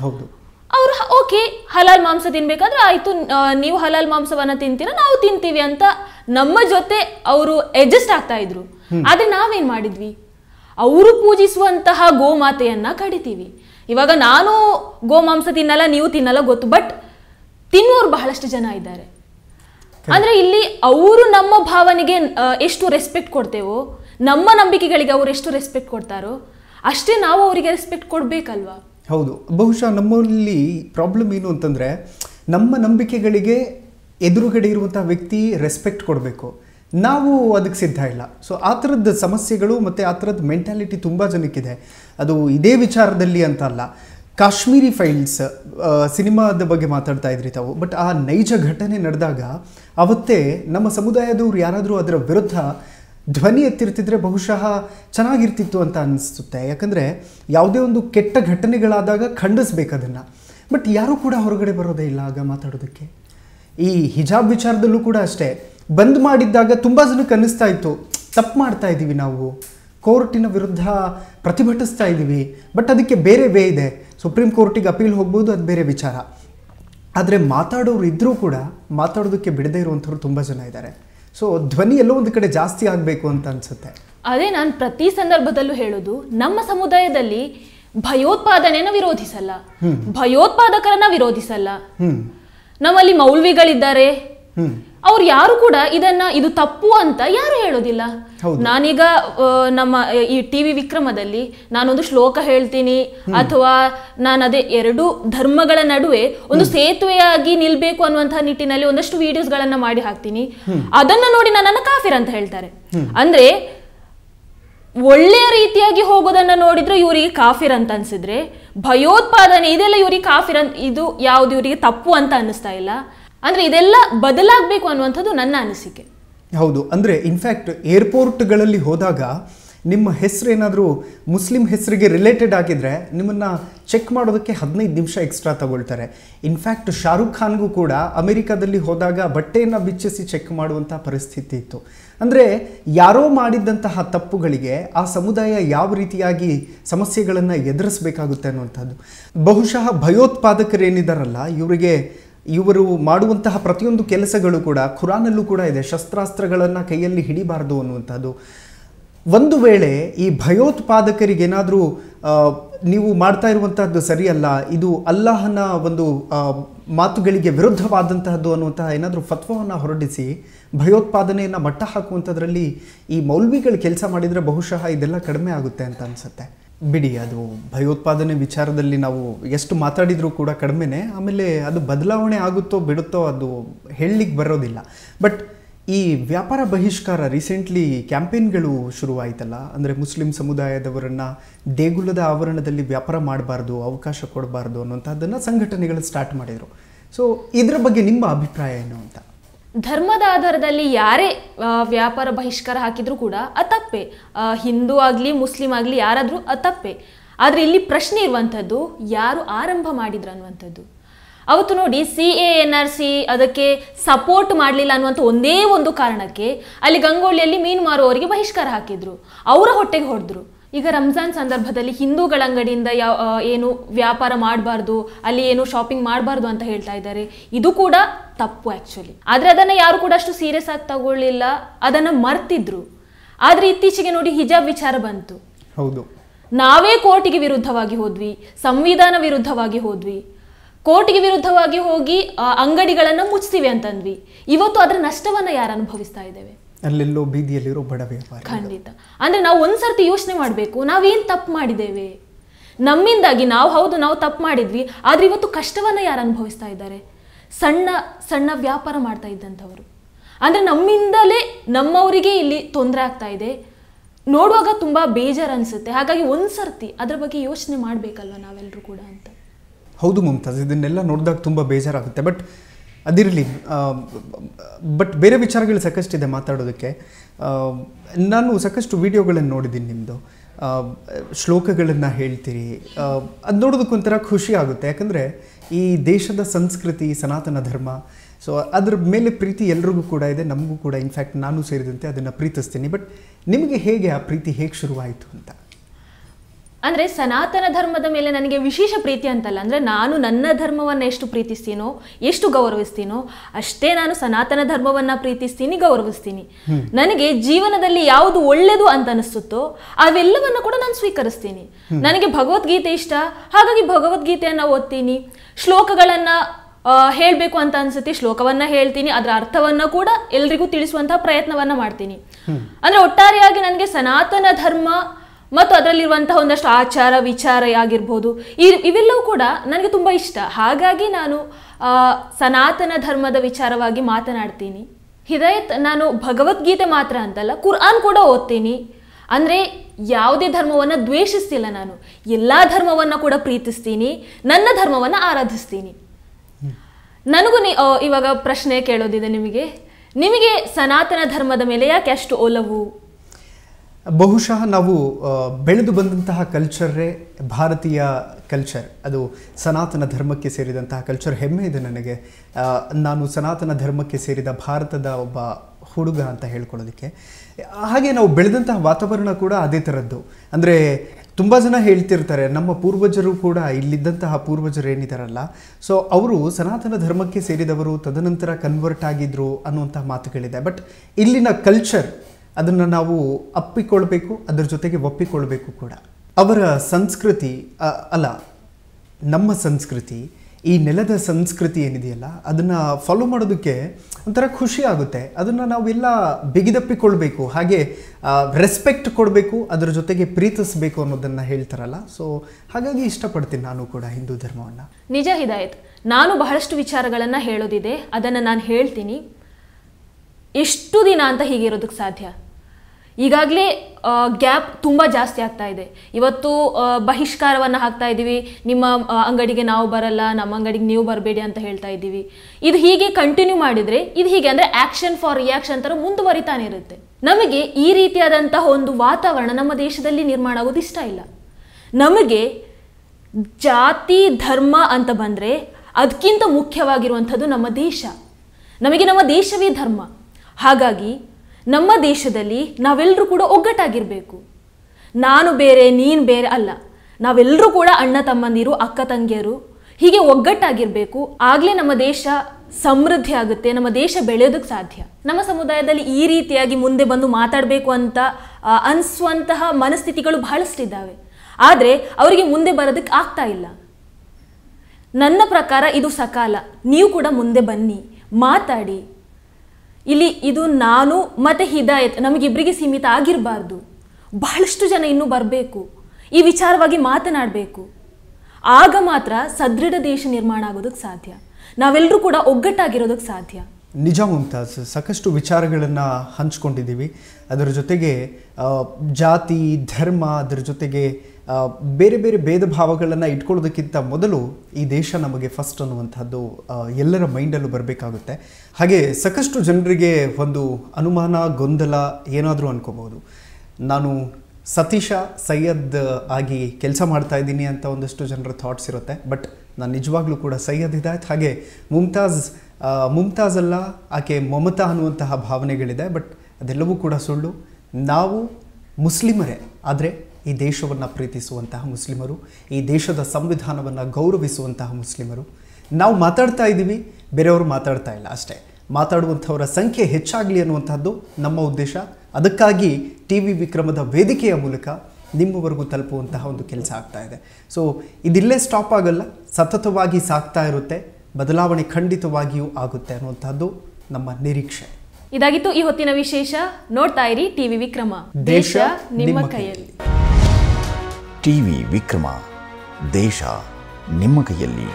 ಅವ್ರು ಓಕೆ ಹಲಾಲ್ ಮಾಂಸ ತಿನ್ಬೇಕಾದ್ರೆ ಆಯ್ತು, ನೀವು ಹಲಾಲ್ ಮಾಂಸವನ್ನ ತಿಂತೀರಾ, ನಾವು ತಿಂತೀವಿ ಅಂತ ನಮ್ಮ ಜೊತೆ ಅವರು ಅಡ್ಜಸ್ಟ್ ಆಗ್ತಾ ಇದ್ರು. ಆದ್ರೆ ನಾವೇನ್ ಮಾಡಿದ್ವಿ, ಅವರು ಪೂಜಿಸುವಂತಹ ಗೋಮಾತೆಯನ್ನ ಕಡಿತೀವಿ. ಇವಾಗ ನಾನು ಗೋಮಾಂಸ ತಿನ್ನಲ್ಲ, ನೀವು ತಿನ್ನಲ್ಲ ಗೊತ್ತು, ಬಟ್ ತಿನ್ನುವವರು ಬಹಳಷ್ಟು ಜನ ಇದ್ದಾರೆ. ಅಂದ್ರೆ ಇಲ್ಲಿ ಅವರು ನಮ್ಮ ಭಾವನೆಗೆ ಎಷ್ಟು ರೆಸ್ಪೆಕ್ಟ್ ಕೊಡ್ತೇವೋ, ನಮ್ಮ ನಂಬಿಕೆಗಳಿಗೆ ಅವರು ಎಷ್ಟು ರೆಸ್ಪೆಕ್ಟ್ ಕೊಡ್ತಾರೋ ಅಷ್ಟೇ ನಾವು ಅವರಿಗೆ ರೆಸ್ಪೆಕ್ಟ್ ಕೊಡ್ಬೇಕಲ್ವಾ? ಹೌದು. ಬಹುಶಃ ನಮ್ಮಲ್ಲಿ ಪ್ರಾಬ್ಲಮ್ ಏನು ಅಂತಂದ್ರೆ, ನಮ್ಮ ನಂಬಿಕೆಗಳಿಗೆ ಎದುರುಗಡೆ ಇರುವಂತಹ ವ್ಯಕ್ತಿ ರೆಸ್ಪೆಕ್ಟ್ ಕೊಡಬೇಕು, ನಾವು ಅದಕ್ಕೆ ಸಿದ್ಧ ಇಲ್ಲ. ಸೊ ಆ ಥರದ ಸಮಸ್ಯೆಗಳು ಮತ್ತು ಆ ಥರದ ಮೆಂಟ್ಯಾಲಿಟಿ ತುಂಬ ಜನಕ್ಕಿದೆ. ಅದು ಇದೇ ವಿಚಾರದಲ್ಲಿ ಅಂತ ಅಲ್ಲ. ಕಾಶ್ಮೀರಿ ಫೈಲ್ಸ್ ಸಿನಿಮಾದ ಬಗ್ಗೆ ಮಾತಾಡ್ತಾ ಇದ್ರಿ ತಾವು, ಬಟ್ ಆ ನೈಜ ಘಟನೆ ನಡೆದಾಗ ಅವತ್ತೇ ನಮ್ಮ ಸಮುದಾಯದವ್ರು ಯಾರಾದರೂ ಅದರ ವಿರುದ್ಧ ಧ್ವನಿ ಎತ್ತಿರ್ತಿದ್ರೆ ಬಹುಶಃ ಚೆನ್ನಾಗಿರ್ತಿತ್ತು ಅಂತ ಅನಿಸುತ್ತೆ. ಯಾಕಂದರೆ ಯಾವುದೇ ಒಂದು ಕೆಟ್ಟ ಘಟನೆಗಳಾದಾಗ ಖಂಡಿಸ್ಬೇಕು ಅದನ್ನು, ಬಟ್ ಯಾರೂ ಕೂಡ ಹೊರಗಡೆ ಬರೋದೇ ಇಲ್ಲ ಆಗ ಮಾತಾಡೋದಕ್ಕೆ. ಈ ಹಿಜಾಬ್ ವಿಚಾರದಲ್ಲೂ ಕೂಡ ಅಷ್ಟೇ, ಬಂದ್ ಮಾಡಿದ್ದಾಗ ತುಂಬ ಜನಕ್ಕೆ ಅನ್ನಿಸ್ತಾ ಇತ್ತು ತಪ್ಪು ಮಾಡ್ತಾ ಇದ್ದೀವಿ, ನಾವು ಕೋರ್ಟಿನ ವಿರುದ್ಧ ಪ್ರತಿಭಟಿಸ್ತಾ ಇದ್ದೀವಿ, ಬಟ್ ಅದಕ್ಕೆ ಬೇರೆ ವೇ ಇದೆ, ಸುಪ್ರೀಂ ಕೋರ್ಟಿಗೆ ಅಪೀಲ್ ಹೋಗ್ಬೋದು, ಅದು ಬೇರೆ ವಿಚಾರ. ಆದರೆ ಮಾತಾಡೋರು ಇದ್ದರೂ ಕೂಡ ಮಾತಾಡೋದಕ್ಕೆ ಬಿಡದೇ ಇರುವಂಥವ್ರು ತುಂಬ ಜನ ಇದ್ದಾರೆ. ಸೊ ಧ್ವನಿ ಎಲ್ಲೋ ಒಂದು ಕಡೆ ಜಾಸ್ತಿ ಆಗಬೇಕು ಅಂತ ಅನ್ಸುತ್ತೆ. ಅದೇ ನಾನು ಪ್ರತಿ ಸಂದರ್ಭದಲ್ಲೂ ಹೇಳೋದು, ನಮ್ಮ ಸಮುದಾಯದಲ್ಲಿ ಭಯೋತ್ಪಾದನೆಯನ್ನ ವಿರೋಧಿಸಲ್ಲ, ಭಯೋತ್ಪಾದಕರನ್ನ ವಿರೋಧಿಸಲ್ಲ. ನಮ್ಮಲ್ಲಿ ಮೌಲ್ವಿಗಳಿದ್ದಾರೆ, ಅವ್ರು ಯಾರು ಕೂಡ ಇದನ್ನ ಇದು ತಪ್ಪು ಅಂತ ಯಾರು ಹೇಳೋದಿಲ್ಲ. ನಾನೀಗ ನಮ್ಮ ಈ ಟಿವಿ ವಿಕ್ರಮದಲ್ಲಿ ನಾನೊಂದು ಶ್ಲೋಕ ಹೇಳ್ತೀನಿ, ಅಥವಾ ನಾನು ಅದೇ ಎರಡು ಧರ್ಮಗಳ ನಡುವೆ ಒಂದು ಸೇತುವೆಯಾಗಿ ನಿಲ್ಬೇಕು ಅನ್ನುವಂತಹ ನಿಟ್ಟಿನಲ್ಲಿ ಒಂದಷ್ಟು ವಿಡಿಯೋಸ್ ಗಳನ್ನ ಮಾಡಿ ಹಾಕ್ತೀನಿ. ಅದನ್ನ ನೋಡಿ ನನ್ನನ್ನು ಕಾಫಿರ್ ಅಂತ ಹೇಳ್ತಾರೆ. ಅಂದ್ರೆ ಒಳ್ಳೆಯ ರೀತಿಯಾಗಿ ಹೋಗೋದನ್ನ ನೋಡಿದ್ರೆ ಇವರಿಗೆ ಕಾಫಿರ್ ಅಂತ ಅನ್ಸಿದ್ರೆ, ಭಯೋತ್ಪಾದನೆ ಇದೆಲ್ಲ ಇವರಿಗೆ ಕಾಫಿರ್ ಅಂತ, ಇದು ಯಾವ್ದು ಇವರಿಗೆ ತಪ್ಪು ಅಂತ ಅನ್ನಿಸ್ತಾ ಇಲ್ಲ. ಅಂದ್ರೆ ಇದೆಲ್ಲ ಬದಲಾಗಬೇಕು ಅನ್ನುವಂಥದ್ದು ನನ್ನ ಅನಿಸಿಕೆ. ಹೌದು. ಅಂದರೆ ಇನ್ಫ್ಯಾಕ್ಟ್ ಏರ್ಪೋರ್ಟ್ಗಳಲ್ಲಿ ಹೋದಾಗ ನಿಮ್ಮ ಹೆಸರು ಏನಾದರೂ ಮುಸ್ಲಿಂ ಹೆಸರಿಗೆ ರಿಲೇಟೆಡ್ ಆಗಿದ್ರೆ ನಿಮ್ಮನ್ನು ಚೆಕ್ ಮಾಡೋದಕ್ಕೆ ಹದಿನೈದು ನಿಮಿಷ ಎಕ್ಸ್ಟ್ರಾ ತಗೊಳ್ತಾರೆ. ಇನ್ಫ್ಯಾಕ್ಟ್ ಶಾರುಖ್ ಖಾನ್ಗೂ ಕೂಡ ಅಮೆರಿಕಾದಲ್ಲಿ ಹೋದಾಗ ಬಟ್ಟೆಯನ್ನು ಬಿಚ್ಚಿಸಿ ಚೆಕ್ ಮಾಡುವಂಥ ಪರಿಸ್ಥಿತಿ ಇತ್ತು. ಅಂದರೆ ಯಾರೋ ಮಾಡಿದ್ದಂತಹ ತಪ್ಪುಗಳಿಗೆ ಆ ಸಮುದಾಯ ಯಾವ ರೀತಿಯಾಗಿ ಸಮಸ್ಯೆಗಳನ್ನು ಎದುರಿಸಬೇಕಾಗುತ್ತೆ ಅನ್ನುವಂಥದ್ದು. ಬಹುಶಃ ಭಯೋತ್ಪಾದಕರೇನಿದ್ದಾರಲ್ಲ ಇವರಿಗೆ ಇವರು ಮಾಡುವಂತಹ ಪ್ರತಿಯೊಂದು ಕೆಲಸಗಳು ಕೂಡ ಖುರಾನಲ್ಲೂ ಕೂಡ ಇದೆ, ಶಸ್ತ್ರಾಸ್ತ್ರಗಳನ್ನು ಕೈಯಲ್ಲಿ ಹಿಡಿಬಾರ್ದು ಅನ್ನುವಂಥದ್ದು. ಒಂದು ವೇಳೆ ಈ ಭಯೋತ್ಪಾದಕರಿಗೇನಾದರೂ ನೀವು ಮಾಡ್ತಾ ಇರುವಂತಹದ್ದು ಸರಿಯಲ್ಲ, ಇದು ಅಲ್ಲಾಹನ ಒಂದು ಮಾತುಗಳಿಗೆ ವಿರುದ್ಧವಾದಂತಹದ್ದು ಅನ್ನುವಂತಹ ಏನಾದರೂ ಫತ್ವವನ್ನು ಹೊರಡಿಸಿ ಭಯೋತ್ಪಾದನೆಯನ್ನು ಮಟ್ಟ ಹಾಕುವಂಥದ್ರಲ್ಲಿ ಈ ಮೌಲ್ವಿಗಳು ಕೆಲಸ ಮಾಡಿದರೆ ಬಹುಶಃ ಇದೆಲ್ಲ ಕಡಿಮೆ ಆಗುತ್ತೆ ಅಂತ ಅನಿಸುತ್ತೆ. ಬಿಡಿ, ಅದು ಭಯೋತ್ಪಾದನೆ ವಿಚಾರದಲ್ಲಿ ನಾವು ಎಷ್ಟು ಮಾತಾಡಿದರೂ ಕೂಡ ಕಡಿಮೆನೇ. ಆಮೇಲೆ ಅದು ಬದಲಾವಣೆ ಆಗುತ್ತೋ ಬಿಡುತ್ತೋ ಅದು ಹೇಳಲಿಕ್ಕೆ ಬರೋದಿಲ್ಲ. ಬಟ್ ಈ ವ್ಯಾಪಾರ ಬಹಿಷ್ಕಾರ ರೀಸೆಂಟ್ಲಿ ಕ್ಯಾಂಪೇನ್ಗಳು ಶುರುವಾಯಿತಲ್ಲ, ಅಂದರೆ ಮುಸ್ಲಿಂ ಸಮುದಾಯದವರನ್ನು ದೇಗುಲದ ಆವರಣದಲ್ಲಿ ವ್ಯಾಪಾರ ಮಾಡಬಾರ್ದು, ಅವಕಾಶ ಕೊಡಬಾರ್ದು ಅನ್ನೋಂಥದ್ದನ್ನು ಸಂಘಟನೆಗಳು ಸ್ಟಾರ್ಟ್ ಮಾಡಿದರು. ಸೊ ಇದರ ಬಗ್ಗೆ ನಿಮ್ಮ ಅಭಿಪ್ರಾಯ ಏನು ಅಂತ? ಧರ್ಮದ ಆಧಾರದಲ್ಲಿ ಯಾರೇ ವ್ಯಾಪಾರ ಬಹಿಷ್ಕಾರ ಹಾಕಿದ್ರು ಕೂಡ ಅದು ತಪ್ಪೆ. ಹಿಂದೂ ಆಗಲಿ ಮುಸ್ಲಿಂ ಆಗಲಿ ಯಾರಾದರೂ ಅದು ತಪ್ಪೆ. ಆದರೆ ಇಲ್ಲಿ ಪ್ರಶ್ನೆ ಇರುವಂಥದ್ದು ಯಾರು ಆರಂಭ ಮಾಡಿದ್ರು ಅನ್ನುವಂಥದ್ದು. ಅವತ್ತು ನೋಡಿ C A N R C ಅದಕ್ಕೆ ಸಪೋರ್ಟ್ ಮಾಡಲಿಲ್ಲ ಅನ್ನುವಂಥ ಒಂದೇ ಒಂದು ಕಾರಣಕ್ಕೆ ಅಲ್ಲಿ ಗಂಗೋಳಿಯಲ್ಲಿ ಮೀನು ಮಾರುವವರಿಗೆ ಬಹಿಷ್ಕಾರ ಹಾಕಿದ್ರು, ಅವರ ಹೊಟ್ಟೆಗೆ ಹೊಡೆದ್ರು. ಈಗ ರಂಜಾನ್ ಸಂದರ್ಭದಲ್ಲಿ ಹಿಂದೂಗಳ ಅಂಗಡಿಯಿಂದ ಯಾವ ಏನು ವ್ಯಾಪಾರ ಮಾಡಬಾರ್ದು, ಅಲ್ಲಿ ಏನು ಶಾಪಿಂಗ್ ಮಾಡಬಾರ್ದು ಅಂತ ಹೇಳ್ತಾ ಇದ್ದಾರೆ. ಇದು ಕೂಡ ತಪ್ಪು ಆ್ಯಕ್ಚುಲಿ. ಆದರೆ ಅದನ್ನು ಯಾರು ಕೂಡ ಅಷ್ಟು ಸೀರಿಯಸ್ ಆಗಿ ತಗೊಳ್ಳಿಲ್ಲ, ಅದನ್ನು ಮರ್ತಿದ್ರು. ಆದರೆ ಇತ್ತೀಚೆಗೆ ನೋಡಿ ಹಿಜಾಬ್ ವಿಚಾರ ಬಂತು. ಹೌದು, ನಾವೇ ಕೋರ್ಟಿಗೆ ವಿರುದ್ಧವಾಗಿ ಹೋದ್ವಿ, ಸಂವಿಧಾನ ವಿರುದ್ಧವಾಗಿ ಹೋದ್ವಿ, ಕೋರ್ಟಿಗೆ ವಿರುದ್ಧವಾಗಿ ಹೋಗಿ ಅಂಗಡಿಗಳನ್ನು ಮುಚ್ತೀವಿ ಅಂತಂದ್ವಿ. ಇವತ್ತು ಅದರ ನಷ್ಟವನ್ನು ಯಾರು ಅನುಭವಿಸ್ತಾ ಇದ್ದೇವೆ? ಅಲ್ಲೆಲ್ಲೋ ಬೀದಿಯಲ್ಲಿರೋ ಬಡ ವ್ಯಾಪಾರ. ಖಂಡಿತ. ಅಂದ್ರೆ ನಾವು ಒಂದ್ಸರ್ತಿ ಯೋಚನೆ ಮಾಡಬೇಕು, ನಾವೇನ್ ತಪ್ಪು ಮಾಡಿದ್ದೇವೆ, ನಮ್ಮಿಂದಾಗಿ ನಾವು ಹೌದು ನಾವು ತಪ್ಪು ಮಾಡಿದ್ವಿ, ಆದ್ರೆ ಇವತ್ತು ಕಷ್ಟವನ್ನ ಯಾರು ಅನುಭವಿಸ್ತಾ ಇದ್ದಾರೆ? ಸಣ್ಣ ಸಣ್ಣ ವ್ಯಾಪಾರ ಮಾಡ್ತಾ ಇದ್ದಂಥವರು. ಅಂದ್ರೆ ನಮ್ಮಿಂದಲೇ ನಮ್ಮವರಿಗೆ ಇಲ್ಲಿ ತೊಂದರೆ ಆಗ್ತಾ ಇದೆ. ನೋಡುವಾಗ ತುಂಬಾ ಬೇಜಾರು ಅನ್ಸುತ್ತೆ. ಹಾಗಾಗಿ ಒಂದ್ಸರ್ತಿ ಅದ್ರ ಬಗ್ಗೆ ಯೋಚನೆ ಮಾಡ್ಬೇಕಲ್ವ ನಾವೆಲ್ಲರೂ ಕೂಡ ಅಂತ. ಹೌದು ಮುಮ್ತಾಜ್, ಇದನ್ನೆಲ್ಲ ನೋಡಿದಾಗ ತುಂಬ ಬೇಜಾರಾಗುತ್ತೆ. ಬಟ್ ಅದಿರಲಿ, ಬಟ್ ಬೇರೆ ವಿಚಾರಗಳು ಸಾಕಷ್ಟಿದೆ ಮಾತಾಡೋದಕ್ಕೆ. ನಾನು ಸಾಕಷ್ಟು ವಿಡಿಯೋಗಳನ್ನು ನೋಡಿದ್ದೀನಿ ನಿಮ್ಮದು, ಶ್ಲೋಕಗಳನ್ನು ಹೇಳ್ತೀರಿ, ಅದು ನೋಡೋದಕ್ಕೊಂಥರ ಖುಷಿ ಆಗುತ್ತೆ. ಯಾಕಂದರೆ ಈ ದೇಶದ ಸಂಸ್ಕೃತಿ, ಸನಾತನ ಧರ್ಮ, ಸೊ ಅದ್ರ ಮೇಲೆ ಪ್ರೀತಿ ಎಲ್ರಿಗೂ ಕೂಡ ಇದೆ, ನಮಗೂ ಕೂಡ. ಇನ್ಫ್ಯಾಕ್ಟ್ ನಾನು ಸೇರಿದಂತೆ ಅದನ್ನು ಪ್ರೀತಿಸ್ತೀನಿ. ಬಟ್ ನಿಮಗೆ ಹೇಗೆ ಆ ಪ್ರೀತಿ ಹೇಗೆ ಶುರುವಾಯಿತು ಅಂತ? ಅಂದರೆ ಸನಾತನ ಧರ್ಮದ ಮೇಲೆ ನನಗೆ ವಿಶೇಷ ಪ್ರೀತಿ ಅಂತಲ್ಲ, ಅಂದರೆ ನಾನು ನನ್ನ ಧರ್ಮವನ್ನು ಎಷ್ಟು ಪ್ರೀತಿಸ್ತೀನೋ, ಎಷ್ಟು ಗೌರವಿಸ್ತೀನೋ ಅಷ್ಟೇ ನಾನು ಸನಾತನ ಧರ್ಮವನ್ನು ಪ್ರೀತಿಸ್ತೀನಿ, ಗೌರವಿಸ್ತೀನಿ. ನನಗೆ ಜೀವನದಲ್ಲಿ ಯಾವುದು ಒಳ್ಳೆಯದು ಅಂತ ಅನಿಸುತ್ತೋ ಅವೆಲ್ಲವನ್ನು ಕೂಡ ನಾನು ಸ್ವೀಕರಿಸ್ತೀನಿ. ನನಗೆ ಭಗವದ್ಗೀತೆ ಇಷ್ಟ, ಹಾಗಾಗಿ ಭಗವದ್ಗೀತೆಯನ್ನು ಓದ್ತೀನಿ. ಶ್ಲೋಕಗಳನ್ನು ಹೇಳಬೇಕು ಅಂತ ಅನ್ಸುತ್ತೆ, ಶ್ಲೋಕವನ್ನ ಹೇಳ್ತೀನಿ, ಅದರ ಅರ್ಥವನ್ನ ಕೂಡ ಎಲ್ರಿಗೂ ತಿಳಿಸುವಂತಹ ಪ್ರಯತ್ನವನ್ನ ಮಾಡ್ತೀನಿ. ಅಂದ್ರೆ ಒಟ್ಟಾರೆಯಾಗಿ ನನಗೆ ಸನಾತನ ಧರ್ಮ ಮತ್ತು ಅದರಲ್ಲಿರುವಂತಹ ಒಂದಷ್ಟು ಆಚಾರ ವಿಚಾರ ಆಗಿರ್ಬೋದು, ಈ ಇವೆಲ್ಲವೂ ಕೂಡ ನನಗೆ ತುಂಬ ಇಷ್ಟ. ಹಾಗಾಗಿ ನಾನು ಸನಾತನ ಧರ್ಮದ ವಿಚಾರವಾಗಿ ಮಾತನಾಡ್ತೀನಿ. ಹಿದಾಯತ್ ನಾನು ಭಗವದ್ಗೀತೆ ಮಾತ್ರ ಅಂತಲ್ಲ, ಕುರ್ಆನ್ ಕೂಡ ಓದ್ತೀನಿ. ಅಂದರೆ ಯಾವುದೇ ಧರ್ಮವನ್ನು ದ್ವೇಷಿಸ್ತಿಲ್ಲ ನಾನು, ಎಲ್ಲ ಧರ್ಮವನ್ನು ಕೂಡ ಪ್ರೀತಿಸ್ತೀನಿ, ನನ್ನ ಧರ್ಮವನ್ನು ಆರಾಧಿಸ್ತೀನಿ. ನನಗೂ ನೀ ಇವಾಗ ಪ್ರಶ್ನೆ ಕೇಳೋದಿದೆ ನಿಮಗೆ, ನಿಮಗೆ ಸನಾತನ ಧರ್ಮದ ಮೇಲೆ ಯಾಕೆ ಅಷ್ಟು ಒಲವು? ಬಹುಶಃ ನಾವು ಬೆಳೆದು ಬಂದಂತಹ ಕಲ್ಚರೇ ಭಾರತೀಯ ಕಲ್ಚರ್, ಅದು ಸನಾತನ ಧರ್ಮಕ್ಕೆ ಸೇರಿದಂತಹ ಕಲ್ಚರ್. ಹೆಮ್ಮೆ ಇದೆ ನನಗೆ, ನಾನು ಸನಾತನ ಧರ್ಮಕ್ಕೆ ಸೇರಿದ ಭಾರತದ ಒಬ್ಬ ಹುಡುಗ ಅಂತ ಹೇಳ್ಕೊಳ್ಳೋದಕ್ಕೆ. ಹಾಗೆ ನಾವು ಬೆಳೆದಂತಹ ವಾತಾವರಣ ಕೂಡ ಅದೇ ಥರದ್ದು. ಅಂದರೆ ತುಂಬ ಜನ ಹೇಳ್ತಿರ್ತಾರೆ, ನಮ್ಮ ಪೂರ್ವಜರು ಕೂಡ, ಇಲ್ಲಿದ್ದಂತಹ ಪೂರ್ವಜರು ಏನಿದಾರಲ್ಲ, ಸೊ ಅವರು ಸನಾತನ ಧರ್ಮಕ್ಕೆ ಸೇರಿದವರು, ತದನಂತರ ಕನ್ವರ್ಟ್ ಆಗಿದ್ರು ಅನ್ನುವಂತಹ ಮಾತುಗಳಿದೆ. ಬಟ್ ಇಲ್ಲಿನ ಕಲ್ಚರ್ ಅದನ್ನು ನಾವು ಅಪ್ಪಿಕೊಳ್ಬೇಕು, ಅದರ ಜೊತೆಗೆ ಒಪ್ಪಿಕೊಳ್ಬೇಕು ಕೂಡ. ಅವರ ಸಂಸ್ಕೃತಿ ಅಲ್ಲ, ನಮ್ಮ ಸಂಸ್ಕೃತಿ, ಈ ನೆಲದ ಸಂಸ್ಕೃತಿ ಏನಿದೆಯಲ್ಲ, ಅದನ್ನು ಫಾಲೋ ಮಾಡೋದಕ್ಕೆ ಒಂಥರ ಖುಷಿ ಆಗುತ್ತೆ. ಅದನ್ನು ನಾವೆಲ್ಲ ಬಿಗಿದಪ್ಪಿಕೊಳ್ಬೇಕು, ಹಾಗೆ ರೆಸ್ಪೆಕ್ಟ್ ಕೊಡಬೇಕು, ಅದರ ಜೊತೆಗೆ ಪ್ರೀತಿಸಬೇಕು ಅನ್ನೋದನ್ನು ಹೇಳ್ತಾರಲ್ಲ. ಸೊ ಹಾಗಾಗಿ ಇಷ್ಟಪಡ್ತೀನಿ ನಾನು ಕೂಡ ಹಿಂದೂ ಧರ್ಮವನ್ನು. ನಿಜ ಹಿದಾಯತ್, ನಾನು ಬಹಳಷ್ಟು ವಿಚಾರಗಳನ್ನು ಹೇಳೋದಿದೆ, ಅದನ್ನು ನಾನು ಹೇಳ್ತೀನಿ. ಎಷ್ಟು ದಿನ ಅಂತ ಹೀಗಿರೋದಕ್ಕೆ ಸಾಧ್ಯ? ಈಗಾಗಲೇ ಗ್ಯಾಪ್ ತುಂಬ ಜಾಸ್ತಿ ಆಗ್ತಾ ಇದೆ. ಇವತ್ತು ಬಹಿಷ್ಕಾರವನ್ನು ಹಾಕ್ತಾ ಇದ್ದೀವಿ, ನಿಮ್ಮ ಅಂಗಡಿಗೆ ನಾವು ಬರಲ್ಲ, ನಮ್ಮ ಅಂಗಡಿಗೆ ನೀವು ಬರಬೇಡಿ ಅಂತ ಹೇಳ್ತಾ ಇದ್ದೀವಿ. ಇದು ಹೀಗೆ ಕಂಟಿನ್ಯೂ ಮಾಡಿದರೆ, ಇದು ಹೀಗೆ ಅಂದರೆ ಆ್ಯಕ್ಷನ್ ಫಾರ್ ರಿಯಾಕ್ಷನ್ ಥರ ಮುಂದುವರಿತಾನೆ ಇರುತ್ತೆ. ನಮಗೆ ಈ ರೀತಿಯಾದಂತಹ ಒಂದು ವಾತಾವರಣ ನಮ್ಮ ದೇಶದಲ್ಲಿ ನಿರ್ಮಾಣ ಆಗೋದು ಇಷ್ಟ ಇಲ್ಲ. ನಮಗೆ ಜಾತಿ ಧರ್ಮ ಅಂತ ಬಂದರೆ ಅದಕ್ಕಿಂತ ಮುಖ್ಯವಾಗಿರುವಂಥದ್ದು ನಮ್ಮ ದೇಶ. ನಮಗೆ ನಮ್ಮ ದೇಶವೇ ಧರ್ಮ. ಹಾಗಾಗಿ ನಮ್ಮ ದೇಶದಲ್ಲಿ ನಾವೆಲ್ಲರೂ ಕೂಡ ಒಗ್ಗಟ್ಟಾಗಿರಬೇಕು. ನಾನು ಬೇರೆ ನೀನು ಬೇರೆ ಅಲ್ಲ, ನಾವೆಲ್ಲರೂ ಕೂಡ ಅಣ್ಣ ತಮ್ಮಂದಿರು, ಅಕ್ಕ ತಂಗಿಯರು, ಹೀಗೆ ಒಗ್ಗಟ್ಟಾಗಿರಬೇಕು. ಆಗಲೇ ನಮ್ಮ ದೇಶ ಸಮೃದ್ಧಿ ಆಗುತ್ತೆ, ನಮ್ಮ ದೇಶ ಬೆಳೆಯೋದಕ್ಕೆ ಸಾಧ್ಯ. ನಮ್ಮ ಸಮುದಾಯದಲ್ಲಿ ಈ ರೀತಿಯಾಗಿ ಮುಂದೆ ಬಂದು ಮಾತಾಡಬೇಕು ಅಂತ ಅನಿಸುವಂತಹ ಮನಸ್ಥಿತಿಗಳು ಬಹಳಷ್ಟಿದ್ದಾವೆ. ಆದರೆ ಅವರಿಗೆ ಮುಂದೆ ಬರೋದಕ್ಕೆ ಆಗ್ತಾ ಇಲ್ಲ. ನನ್ನ ಪ್ರಕಾರ ಇದು ಸಕಾಲ, ನೀವು ಕೂಡ ಮುಂದೆ ಬನ್ನಿ, ಮಾತಾಡಿ. ಇಲ್ಲಿ ಇದು ನಾನು ಮತ್ತು ಹಿದಾಯತ್ ನಮಗಿಬ್ಬರಿಗೆ ಸೀಮಿತ ಆಗಿರಬಾರ್ದು. ಬಹಳಷ್ಟು ಜನ ಇನ್ನೂ ಬರಬೇಕು, ಈ ವಿಚಾರವಾಗಿ ಮಾತನಾಡಬೇಕು. ಆಗ ಮಾತ್ರ ಸದೃಢ ದೇಶ ನಿರ್ಮಾಣ ಆಗೋದಕ್ಕೆ ಸಾಧ್ಯ, ನಾವೆಲ್ಲರೂ ಕೂಡ ಒಗ್ಗಟ್ಟಾಗಿರೋದಕ್ಕೆ ಸಾಧ್ಯ. ನಿಜ ಮುಮ್ತಾಜ್, ಸಾಕಷ್ಟು ವಿಚಾರಗಳನ್ನು ಹಂಚ್ಕೊಂಡಿದ್ದೀವಿ. ಅದರ ಜೊತೆಗೆ ಜಾತಿ ಧರ್ಮ, ಅದರ ಜೊತೆಗೆ ಬೇರೆ ಬೇರೆ ಭೇದ ಭಾವಗಳನ್ನು ಇಟ್ಕೊಳ್ಳೋದಕ್ಕಿಂತ ಮೊದಲು ಈ ದೇಶ ನಮಗೆ ಫಸ್ಟ್ ಅನ್ನುವಂಥದ್ದು ಎಲ್ಲರ ಮೈಂಡಲ್ಲೂ ಬರಬೇಕಾಗುತ್ತೆ. ಹಾಗೆ ಸಾಕಷ್ಟು ಜನರಿಗೆ ಒಂದು ಅನುಮಾನ, ಗೊಂದಲ ಏನಾದರೂ ಅನ್ಕೋಬೋದು, ನಾನು ಸತೀಶ ಸೈಯದ್ ಆಗಿ ಕೆಲಸ ಮಾಡ್ತಾ ಇದ್ದೀನಿ ಅಂತ ಒಂದಷ್ಟು ಜನರ ಥಾಟ್ಸ್ ಇರುತ್ತೆ. ಬಟ್ ನಾನು ನಿಜವಾಗ್ಲೂ ಕೂಡ ಸೈಯದ್ ಹಿದಾಯತ್. ಹಾಗೆ ಮುಮ್ತಾಜ್ ಮುಮ್ತಾಜ್ ಅಲ್ಲ, ಆಕೆ ಮಮತಾ ಅನ್ನುವಂತಹ ಭಾವನೆಗಳಿದೆ. ಬಟ್ ಅದೆಲ್ಲವೂ ಕೂಡ ಸುಳ್ಳು. ನಾವು ಮುಸ್ಲಿಮರೇ, ಆದರೆ ಈ ದೇಶವನ್ನು ಪ್ರೀತಿಸುವಂತಹ ಮುಸ್ಲಿಮರು, ಈ ದೇಶದ ಸಂವಿಧಾನವನ್ನು ಗೌರವಿಸುವಂತಹ ಮುಸ್ಲಿಮರು. ನಾವು ಮಾತಾಡ್ತಾ ಇದ್ದೀವಿ, ಬೇರೆಯವರು ಮಾತಾಡ್ತಾ ಇಲ್ಲ ಅಷ್ಟೇ. ಮಾತಾಡುವಂಥವರ ಸಂಖ್ಯೆ ಹೆಚ್ಚಾಗಲಿ ಅನ್ನುವಂಥದ್ದು ನಮ್ಮ ಉದ್ದೇಶ. ಅದಕ್ಕಾಗಿ ಟಿ ವಿ ವಿಕ್ರಮದ ವೇದಿಕೆಯ ಮೂಲಕ ನಿಮ್ಮವರೆಗೂ ತಲುಪುವಂತಹ ಒಂದು ಕೆಲಸ ಆಗ್ತಾ ಇದೆ. ಸೊ ಇದಿಲ್ಲೇ ಸ್ಟಾಪ್ ಆಗಲ್ಲ, ಸತತವಾಗಿ ಸಾಗ್ತಾ ಇರುತ್ತೆ, ಬದಲಾವಣೆ ಖಂಡಿತವಾಗಿಯೂ ಆಗುತ್ತೆ ಅನ್ನುವಂಥದ್ದು ನಮ್ಮ ನಿರೀಕ್ಷೆ. ಇದಾಗಿತ್ತು ಈ ಹೊತ್ತಿನ ವಿಶೇಷ. ನೋಡ್ತಾ ಇರಿ ಟಿವಿ ವಿಕ್ರಮ, ದೇಶ ನಿಮ್ಮ ಕೈಯಲ್ಲಿ. ಟಿವಿ ವಿಕ್ರಮ, ದೇಶ ನಿಮ್ಮ ಕೈಯಲ್ಲಿ.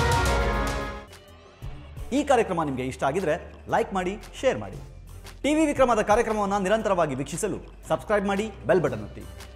ಈ ಕಾರ್ಯಕ್ರಮ ನಿಮಗೆ ಇಷ್ಟ ಆಗಿದ್ರೆ ಲೈಕ್ ಮಾಡಿ, ಶೇರ್ ಮಾಡಿ. ಟಿವಿ ವಿಕ್ರಮದ ಕಾರ್ಯಕ್ರಮವನ್ನು ನಿರಂತರವಾಗಿ ವೀಕ್ಷಿಸಲು ಸಬ್ಸ್ಕ್ರೈಬ್ ಮಾಡಿ, ಬೆಲ್ ಬಟನ್ ಒತ್ತಿ.